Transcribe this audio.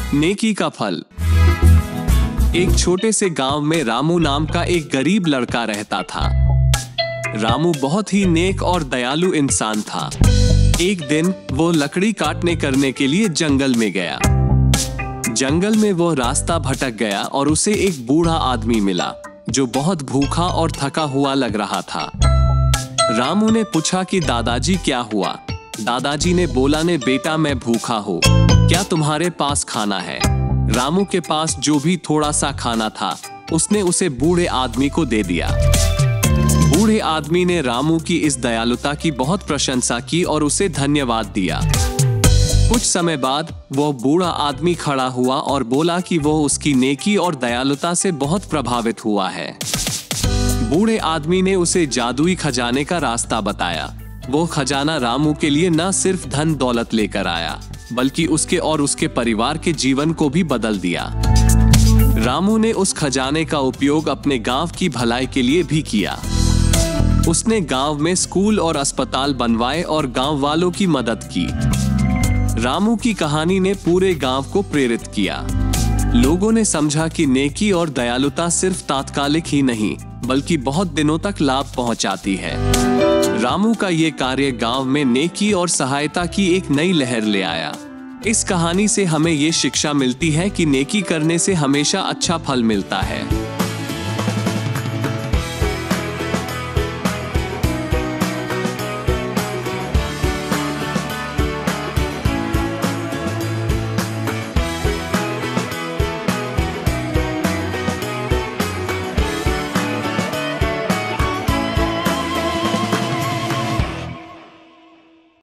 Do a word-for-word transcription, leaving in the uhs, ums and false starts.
नेकी का फल। एक छोटे से गांव में रामू नाम का एक गरीब लड़का रहता था। रामू बहुत ही नेक और दयालु इंसान था। एक दिन वो लकड़ी काटने करने के लिए जंगल में गया। जंगल में वो रास्ता भटक गया और उसे एक बूढ़ा आदमी मिला जो बहुत भूखा और थका हुआ लग रहा था। रामू ने पूछा कि दादाजी क्या हुआ? दादाजी ने बोला, ने बेटा मैं भूखा हूँ, क्या तुम्हारे पास खाना है? रामू के पास जो भी थोड़ा सा खाना था उसने उसे बूढ़े आदमी को दे दिया। बूढ़े आदमी ने रामू की इस दयालुता की बहुत प्रशंसा की और उसे धन्यवाद दिया। कुछ समय बाद वो बूढ़ा आदमी खड़ा हुआ और बोला कि वो उसकी नेकी और दयालुता से बहुत प्रभावित हुआ है। बूढ़े आदमी ने उसे जादुई खजाने का रास्ता बताया। वो खजाना रामू के लिए न सिर्फ धन दौलत लेकर आया बल्कि उसके और उसके परिवार के जीवन को भी बदल दिया। रामू ने उस खजाने का उपयोग अपने गांव की भलाई के लिए भी किया। उसने गांव में स्कूल और अस्पताल बनवाए और गांव वालों की मदद की। रामू की कहानी ने पूरे गांव को प्रेरित किया। लोगों ने समझा कि नेकी और दयालुता सिर्फ तात्कालिक ही नहीं बल्कि बहुत दिनों तक लाभ पहुंचाती है। रामू का ये कार्य गांव में नेकी और सहायता की एक नई लहर ले आया। इस कहानी से हमें ये शिक्षा मिलती है कि नेकी करने से हमेशा अच्छा फल मिलता है।